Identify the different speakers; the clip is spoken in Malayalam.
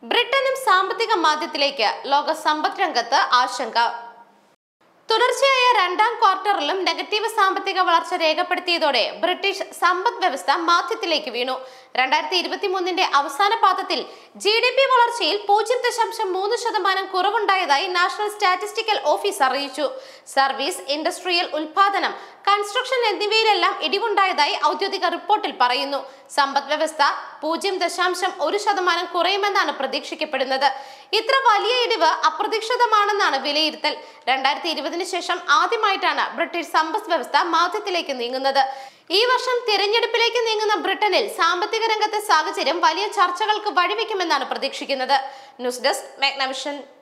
Speaker 1: ബ്രിട്ടനും സാമ്പത്തിക മാന്ദ്യത്തിലേക്ക്. ലോക സമ്പദ് രംഗത്ത് ആശങ്ക. തുടർച്ചയായ രണ്ടാം ക്വാർട്ടറിലും നെഗറ്റീവ് സാമ്പത്തിക വളർച്ച രേഖപ്പെടുത്തിയതോടെ ബ്രിട്ടീഷ് സമ്പദ് വ്യവസ്ഥ മാന്ദ്യത്തിലേക്ക് വീണു. 2023 അവസാന പാദത്തിൽ GDP വളർച്ചയിൽ 0.3% കുറവുണ്ടായതായി നാഷണൽ സ്റ്റാറ്റിസ്റ്റിക്കൽ ഓഫീസ് അറിയിച്ചു. സർവീസ്, ഇൻഡസ്ട്രിയൽ ഉൽപാദനം, കൺസ്ട്രക്ഷൻ എന്നിവയിലെല്ലാം ഇടിവുണ്ടായതായി ഔദ്യോഗിക റിപ്പോർട്ടിൽ പറയുന്നു. സമ്പദ് വ്യവസ്ഥ 0.1% കുറയുമെന്നാണ് പ്രതീക്ഷിക്കപ്പെടുന്നത്. ഇത്ര വലിയ ഇടിവ് അപ്രതീക്ഷിതമാണെന്നാണ് വിലയിരുത്തൽ. 2020 ശേഷം ആദ്യമായിട്ടാണ് ബ്രിട്ടീഷ് സമ്പദ് വ്യവസ്ഥ മാന്ദ്യത്തിലേക്ക് നീങ്ങുന്നത്. ഈ വർഷം തിരഞ്ഞെടുപ്പിലേക്ക് നീങ്ങുന്ന ബ്രിട്ടനിൽ സാമ്പത്തിക രംഗത്തെ സാഹചര്യം വലിയ ചർച്ചകൾക്ക് വഴിവെക്കുമെന്നാണ് പ്രതീക്ഷിക്കുന്നത്. News desk, Magnavision.